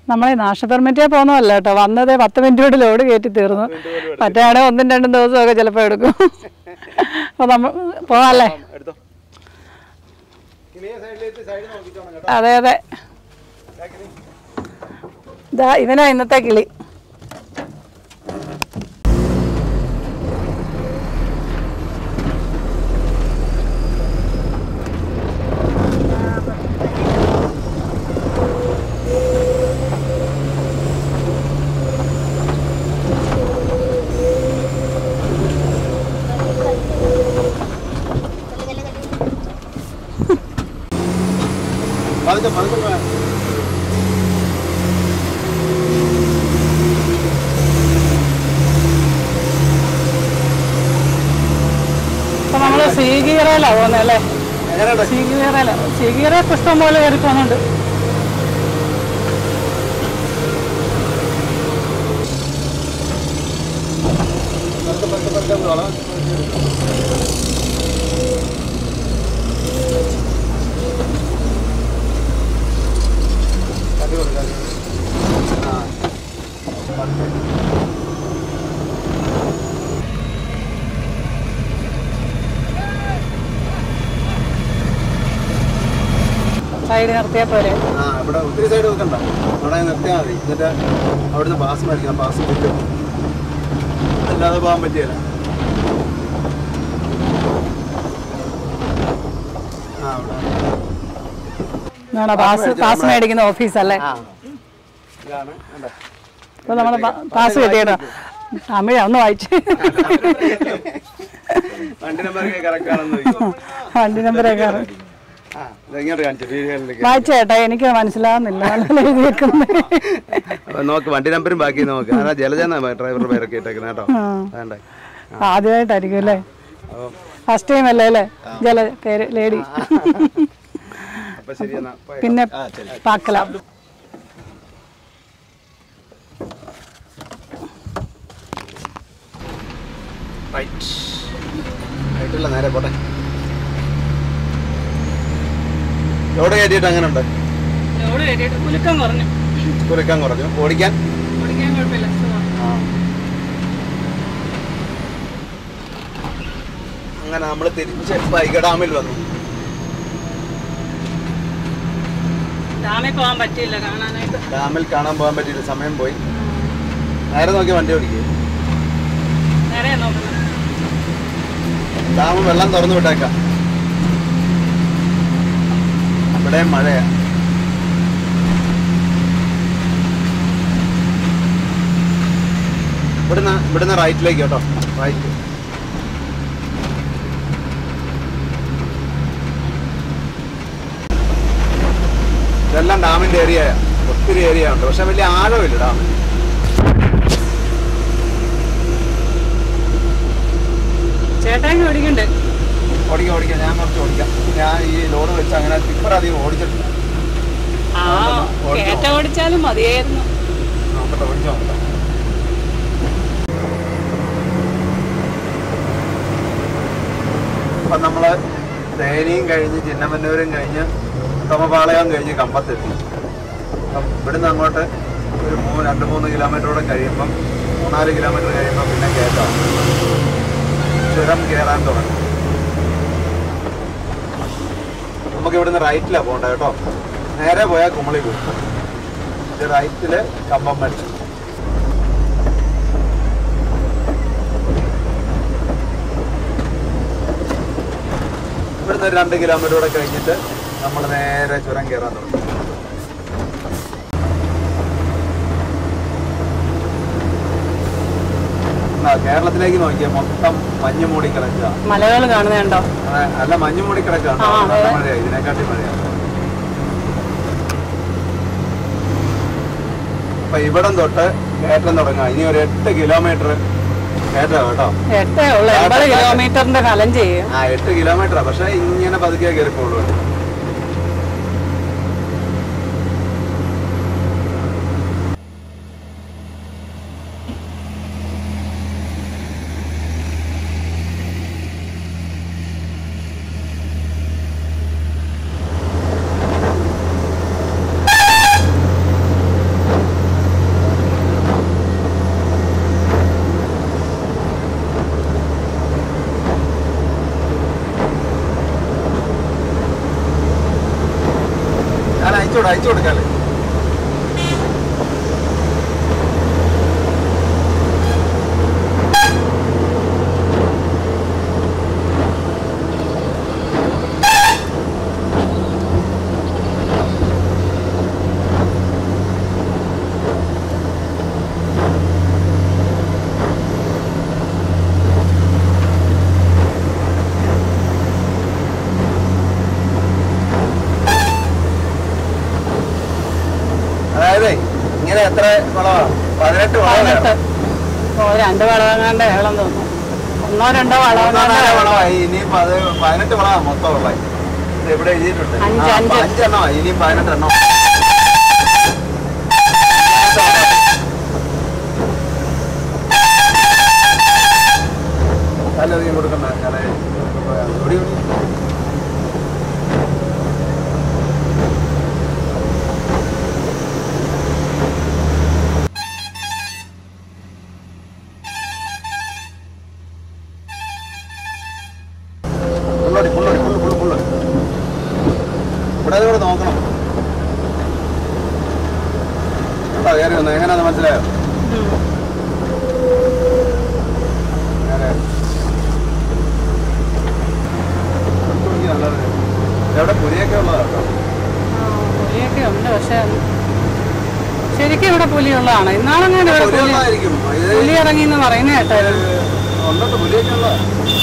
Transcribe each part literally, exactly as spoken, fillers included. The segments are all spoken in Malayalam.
നമ്മളെ നാഷണൽ പെർമിറ്റേ പോകുന്നതല്ല കേട്ടോ, വന്നത് പത്ത് മിനിറ്റ് കൊണ്ട് ലോഡ് കയറ്റി തീർന്നു. മറ്റേ ഒന്നും രണ്ടും ദിവസമൊക്കെ ചിലപ്പോൾ എടുക്കും. അപ്പോൾ നമ്മൾ പോകാമല്ലേ? അതെ അതെ, ഇതാ ഇവനാ ഇന്നത്തെ കിളി. നമ്മള് സ്വീകീറയിലാ പോകുന്നത് അല്ലേ? സ്വീകീറയില സ്വീകീറ പുഷ്പം പോലെ കയറി പോകുന്നുണ്ട്. സൈഡ് നിർത്തിയാൽ പോലെ ഇവിടെ ഒത്തിരി സൈഡ് വെക്കണ്ട, അവിടെ നിർത്തിയാൽ മതി. എന്നിട്ട് അവിടുന്ന് പാസ് മേടിക്കണം, പാസ് കിട്ടും, അല്ലാതെ പോകാൻ പറ്റിയല്ല. പാസ് മേടിക്കുന്ന ഓഫീസല്ലേ? അപ്പൊ നമ്മള് പാസ് കിട്ടിയതാ. തമിഴാ ഒന്ന് വായിച്ച്. വണ്ടി നമ്പർ കറക്റ്റ് ആണെന്ന് വണ്ടി നമ്പറൊക്കെ വായിച്ചേട്ടാ, എനിക്ക് മനസ്സിലാവുന്നില്ല. നോക്ക് വണ്ടി നമ്പരും ബാക്കി നോക്ക്. ജലജ ഡ്രൈവറുടെ പേരൊക്കെ ഇട്ടേക്കുന്നത് കേട്ടോ. ആദ്യമായിട്ടായിരിക്കും അല്ലേ? ഫസ്റ്റ് ടൈം അല്ലേ അല്ലേ ജല പേര് ലേഡി? പിന്നെ പാക്കല നേരെ പോട്ടെ. ലോഡ് കയറ്റിയിട്ട് അങ്ങനെ ഉണ്ട്. കുലുക്കം കുറഞ്ഞു. ഓടിക്കാൻ അങ്ങനെ നമ്മള് തിരിച്ച് വൈഗ ഡാമിൽ വന്നു. ഡാമിൽ കാണാൻ പോകാൻ പറ്റിയില്ല, സമയം പോയി. നേരെ നോക്കി വണ്ടി ഓടിക്കുക. ഡാം വെള്ളം തുറന്നു വിട്ടേക്കാം. ഇവിടെ മഴയാ. ഇവിടുന്ന് ഇവിടുന്ന് റൈറ്റിലേക്ക് കേട്ടോ, റൈറ്റ്. ഇതെല്ലാം ഡാമിന്റെ ഏരിയ, ഒത്തിരി ഏരിയ ഉണ്ട്, പക്ഷെ വലിയ ആഴമില്ല ഡാമിൽ. ചേട്ടായി ഓടിക്കണ്ടേ? ഓടിക്കാം ഓടിക്കാം, ഞാൻ കുറച്ച് ഓടിക്കാം. ഞാൻ ഈ ലോഡ് വെച്ച് അങ്ങനെ ടിപ്പർ അധികം ഓടിച്ചിട്ടില്ല. ഓടിച്ചാലും മതിയായിരുന്നു. നോക്കട്ടെ, ഓടിച്ചോ നോക്കട്ടെ. അപ്പൊ നമ്മള് തേനിയും കഴിഞ്ഞ് ചിന്നമന്നൂരും കഴിഞ്ഞ് തോമപാളയം കഴിഞ്ഞ് കമ്പത്തെത്തി. അപ്പം ഇവിടുന്ന് അങ്ങോട്ട് ഒരു മൂന്ന് രണ്ട് മൂന്ന് കിലോമീറ്ററോടെ കഴിയുമ്പം മൂന്നാല് കിലോമീറ്റർ കഴിയുമ്പോൾ പിന്നെ കയറ്റാം, ചുരം കയറാൻ തുടങ്ങും. നമുക്ക് ഇവിടുന്ന് റൈറ്റിലാണ് പോകേണ്ടത് കേട്ടോ. നേരെ പോയാൽ കുമളി പോകും. ഇത് റൈറ്റില് കമ്പം മേടിച്ചു. ഇവിടുന്ന് ഒരു രണ്ട് കിലോമീറ്റർ കൂടെ കഴിഞ്ഞിട്ട് നമ്മൾ നേരെ ചുരം കയറാൻ തുടങ്ങും. കേരളത്തിലേക്ക് നോക്കിയാൽ മൊത്തം മഞ്ഞ് മൂടി കിടക്കുക. മലകൾ കാണുന്നുണ്ടോ? അല്ല, മഞ്ഞ് മൂടി കിടക്കാണ്. മഴയാ, ഇതിനെക്കാട്ടി മഴയാണ്. അപ്പൊ ഇവിടം തൊട്ട് കയറ്റം തുടങ്ങാം. ഇനി ഒരു എട്ട് കിലോമീറ്റർ കയറ്റാം കേട്ടോ. കിലോമീറ്ററിന്റെ കാലം ചെയ്യും. ആ എട്ട് കിലോമീറ്ററാ, പക്ഷെ ഇങ്ങനെ പതുക്കെ കയറിപ്പോളൂ. അയച്ചോട് അയച്ചു കൊടുക്കാല്ലേ. ഇങ്ങനെ എത്ര വളവാണ്? പതിനെട്ട് പതിനെട്ട് രണ്ട് വളവങ്ങാണ്ട് ഏളം തോന്നുന്നു. ഒന്നോ രണ്ടോ വളമായി. ഇനിയും പതിനെട്ട് വളമാണ് മൊത്തം ഉള്ളത്. ഇവിടെ എഴുതിയിട്ടുണ്ട് അഞ്ചെണ്ണമായി. ഇനിയും പതിനെട്ടെണ്ണം. അല്ലധികം കൊടുക്കണ്ട. ഇവിടെ നോക്കണം. കയറി വന്നു. എങ്ങനെയാന്ന് മനസ്സിലായോ? എവിടെ പുലിയൊക്കെ ഉള്ളതാട്ടോ? പുലിയൊക്കെ ഉണ്ട്. പക്ഷെ ശരിക്കും ഇവിടെ പുലിയുള്ളതാണ്. ഇന്നാളെങ്ങനെ പുലി ഇറങ്ങി എന്ന് പറയുന്നത് കേട്ടായിരുന്നു. ഉണ്ടോ പുലിയൊക്കെ ഉള്ള?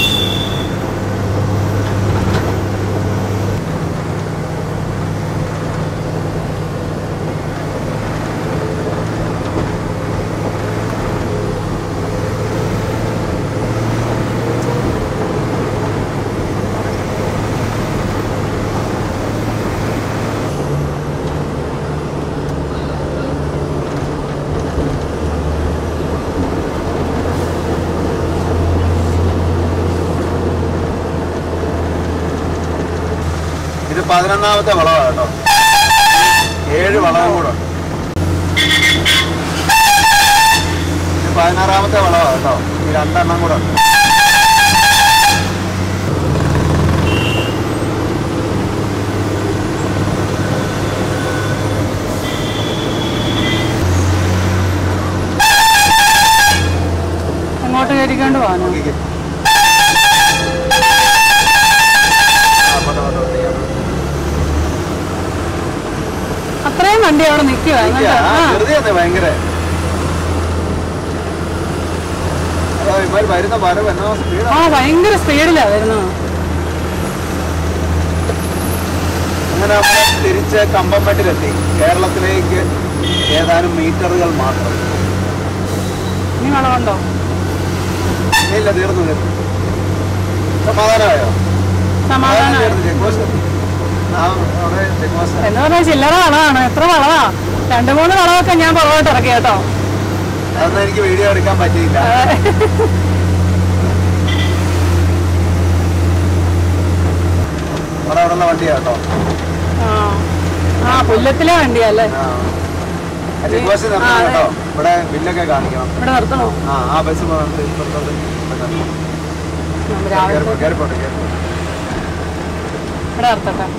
പതിനൊന്നാമത്തെ വളവാണ് കേട്ടോ. ഏഴ് വളവും കൂടെ ഉണ്ട്. ഇത് പതിനാറാമത്തെ വളവാണ് കേട്ടോ. ഈ രണ്ടെണ്ണം കൂടെ ഉണ്ട്. അങ്ങോട്ട് കയറിക്കൊണ്ട് പോകാനോ? അത്രയും വണ്ടി അവിടെ നിൽക്കുക. ഭയങ്കര ആ ഭയങ്കര സ്പീഡിലാ വരുന്നത്. അങ്ങനെ തിരിച്ച് കമ്പംമെട്ടിലെത്തി. കേരളത്തിലേക്ക് ഏതാനും മീറ്ററുകൾ മാത്രം. ഇനി വളവുണ്ടോ? ഇല്ല, തീർന്നു തീർന്നു. സമാധാനമായോ? സമാധാനം എന്ന് പറഞ്ഞാൽ ചില്ലറ വളമാണ്. എത്ര വളവാ? രണ്ടു മൂന്ന് വളവൊക്കെ ഞാൻ പുറകോട്ട് ഇറക്കി കേട്ടോ. അതൊന്നും എനിക്ക് വീഡിയോ എടുക്കാൻ പറ്റിയില്ല. അവിടെ അവിടെയുള്ള വണ്ടിയാ കേട്ടോ. ആ പുല്ലത്തിലെ വണ്ടിയല്ലേ? കേട്ടോ. ഇവിടെ ബില്ലൊക്കെ കാണിക്കണം. ഇവിടെ നിർത്തണോ? ആ ആ ബസ് കയറിപ്പോട്ടെ. ഇവിടെ നിർത്തട്ടെ.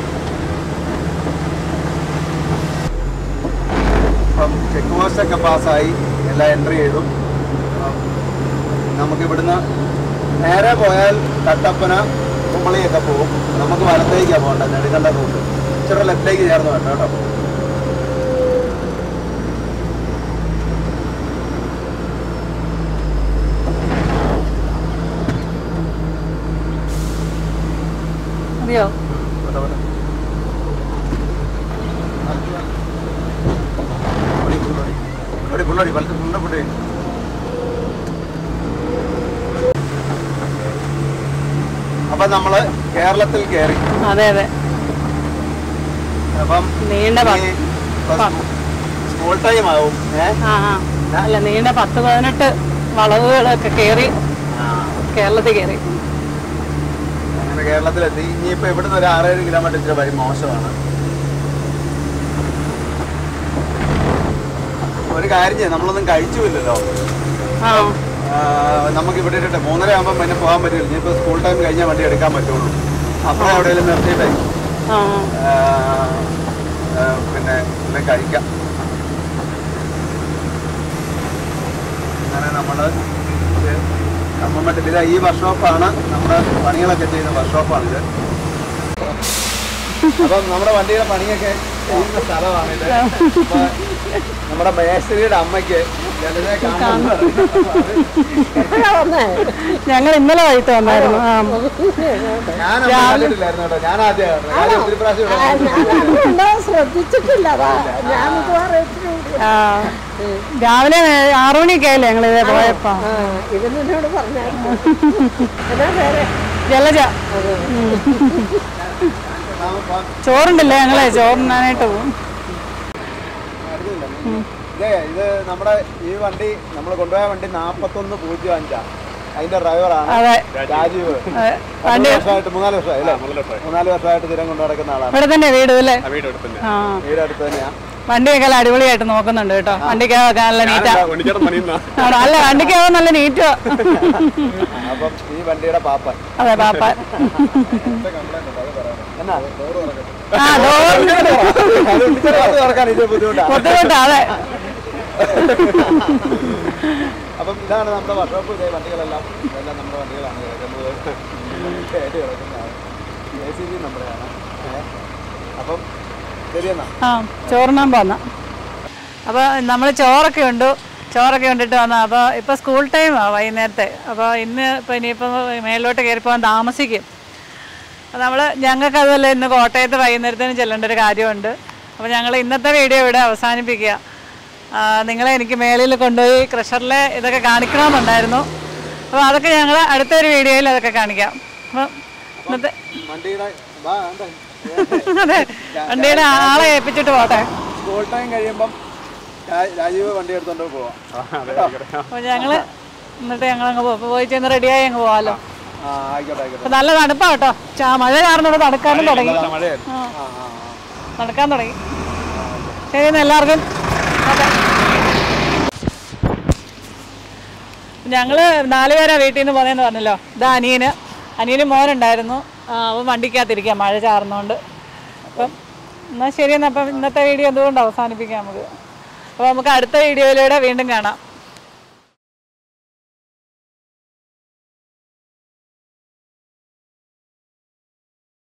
അപ്പം ചെക്ക് പോസ്റ്റ് ഒക്കെ പാസ്സായി. എല്ലാം എൻട്രി ചെയ്തു. നമുക്ക് ഇവിടുന്ന് നേരെ പോയാൽ കട്ടപ്പന കുമ്പളിയൊക്കെ പോകും. നമുക്ക് വലത്തേക്കാണ് പോകേണ്ടത്. നെടുങ്കണ്ട റൂട്ട് ഇച്ചിരി ലെഫ്റ്റിലേക്ക് ചേർന്ന് വേണ്ട കേട്ടോ. മതിയോ? അപ്പൊ നമ്മള് കേരളത്തിൽ കയറി. അതെ അതെ. അപ്പം നീണ്ട സ്കൂൾ ടൈം ആവും. അല്ല നീണ്ട പത്ത് പതിനെട്ട് വളവുകളൊക്കെ കയറി കേരളത്തിൽ കയറി. അങ്ങനെ കേരളത്തിലെത്തി. ഇനിയിപ്പോ ഇവിടുന്ന് ഒരു ആറേഴ് കിലോമീറ്റർ ഇച്ചിരി വഴി മോശമാണ്. ഒരു കാര്യം ചെയ്യാം, നമ്മളൊന്നും കഴിച്ചുമില്ലല്ലോ. നമുക്ക് ഇവിടെ ഇട്ടിട്ട് മൂന്നര ആകുമ്പോൾ പിന്നെ പോകാൻ പറ്റില്ല. ഇനിയിപ്പോൾ സ്കൂൾ ടൈം കഴിഞ്ഞാൽ വണ്ടി എടുക്കാൻ പറ്റുള്ളൂ. അപ്പോഴേ എവിടെയെങ്കിലും നിർത്തിയിട്ടേ എന്തെങ്കിലും കഴിക്കാം. അങ്ങനെ നമ്മൾ കമ്പമട്ടിൽ ഈ വർക്ക്ഷോപ്പാണ് നമ്മുടെ പണികളൊക്കെ ചെയ്യുന്ന വർക്ക്ഷോപ്പാണിത്. അപ്പം നമ്മുടെ വണ്ടിയുടെ പണിയൊക്കെ ചെയ്യുന്ന സ്ഥലമാണിത്. അപ്പൊ നമ്മുടെ മേസ്ത്രിയുടെ അമ്മയ്ക്ക് ഞങ്ങൾ ഇന്നലെ വൈകിട്ട് വന്നായിരുന്നു. ഞാൻ കണ്ടിട്ടില്ലായിരുന്നു കേട്ടോ. ഞാൻ ആദ്യമാണ് ഒത്തിരി പ്രാവശ്യം ശ്രദ്ധിച്ചിട്ടില്ല. രാവിലെ ആറു മണിയൊക്കെ ആയില്ലേ ഞങ്ങൾ ഇതേ പോയപ്പോ. ഇതിനോട് പറഞ്ഞായിരുന്നു ജലജ. ചോറുണ്ടല്ലേ ഞങ്ങളെ ചോറിനാനായിട്ട് പോകും. ഇത് നമ്മുടെ ഈ വണ്ടി നമ്മൾ കൊണ്ടുപോയ വണ്ടി നാപ്പത്തൊന്ന് പൂജ്യം അഞ്ചാ. അതിന്റെ ഡ്രൈവറാണ് രാജീവ്. വർഷമായിട്ട് മൂന്നാല് വർഷമായി അല്ലേ? മൂന്നാല് വർഷമായിട്ട് സ്ഥിരം കൊണ്ടു നടക്കുന്ന ആളാണ്. ഇവിടെ തന്നെ വീട് അല്ലേ? വീട് അടുത്ത് തന്നെയാ. വണ്ടിയൊക്കെ അടിപൊളിയായിട്ട് നോക്കുന്നുണ്ട് കേട്ടോ. വണ്ടിക്ക് നല്ല നീറ്റാ. അല്ല വണ്ടിക്ക് നല്ല നീറ്റാ. അപ്പം ഈ വണ്ടിയുടെ പാപ്പൻ. അതെ പാപ്പൻ. ബുദ്ധിമുട്ടാ. അതെ. അപ്പം ഇതാണ് നമ്മുടെ വർക്ക്ഷോപ്പ്. ഇതേ വണ്ടികളെല്ലാം ഇതെല്ലാം നമ്മുടെ വണ്ടികളാണ് കിടക്കുന്നത്. കിടക്കുന്നതാണ് എ സി ബി നമ്മുടെയാണ്. അപ്പം ശരിയെന്നാ ആ ചോറിനാൻ പോന്ന. അപ്പോൾ നമ്മൾ ചോറൊക്കെ ഉണ്ട്. ചോറൊക്കെ കൊണ്ടിട്ട് വന്ന. അപ്പോൾ ഇപ്പോൾ സ്കൂൾ ടൈമാണ് വൈകുന്നേരത്തെ. അപ്പോൾ ഇന്ന് ഇപ്പോൾ ഇനിയിപ്പോൾ മേലോട്ട് കയറി പോകാൻ താമസിക്കും. അപ്പോൾ നമ്മൾ ഞങ്ങൾക്ക് അതുപോലെ ഇന്ന് കോട്ടയത്ത് വൈകുന്നേരത്തിന് ചെല്ലേണ്ട ഒരു കാര്യമുണ്ട്. അപ്പോൾ ഞങ്ങൾ ഇന്നത്തെ വീഡിയോ ഇവിടെ അവസാനിപ്പിക്കുക. നിങ്ങളെ എനിക്ക് മേളിൽ കൊണ്ടുപോയി ക്രഷറിലെ ഇതൊക്കെ കാണിക്കണമെന്നുണ്ടായിരുന്നു. അപ്പോൾ അതൊക്കെ ഞങ്ങൾ അടുത്തൊരു വീഡിയോയിൽ അതൊക്കെ കാണിക്കാം. അപ്പോൾ ഇന്നത്തെ അതെ വണ്ടിയുടെ ആളെ ഏൽപ്പിച്ചിട്ട് പോട്ടെ. സ്കൂൾ ടൈം കഴിയുമ്പം രാജീവ് വണ്ടി എടുത്തോണ്ട് പോവാം. അപ്പോൾ ഞങ്ങൾ എന്നിട്ട് ഞങ്ങൾ അങ്ങ് പോകും. പോയി ചെന്ന് റെഡിയായി അങ്ങ് പോകാമല്ലോ. ആയിക്കോട്ടെ ആയിക്കോട്ടെ. അപ്പോൾ നല്ല തണുപ്പാ കേട്ടോ. മഴ കാരണം ഇവിടെ നടക്കാനും തുടങ്ങി. നടക്കാൻ തുടങ്ങി. ശരി എന്നാൽ എല്ലാവർക്കും ഞങ്ങൾ നാല് പേരാ വീട്ടിൽ നിന്ന് പോന്നേന്ന് പറഞ്ഞല്ലോ. ഇത് അനിയന് അനിയന് മോനുണ്ടായിരുന്നു. അപ്പം വണ്ടിക്കകത്തിരിക്കാം മഴ ചാർന്നുകൊണ്ട്. അപ്പം എന്നാൽ ശരിയെന്നാൽ അപ്പം ഇന്നത്തെ വീഡിയോ എന്തുകൊണ്ട് അവസാനിപ്പിക്കാം നമുക്ക്. അപ്പോൾ നമുക്ക് അടുത്ത വീഡിയോയിലൂടെ വീണ്ടും കാണാം.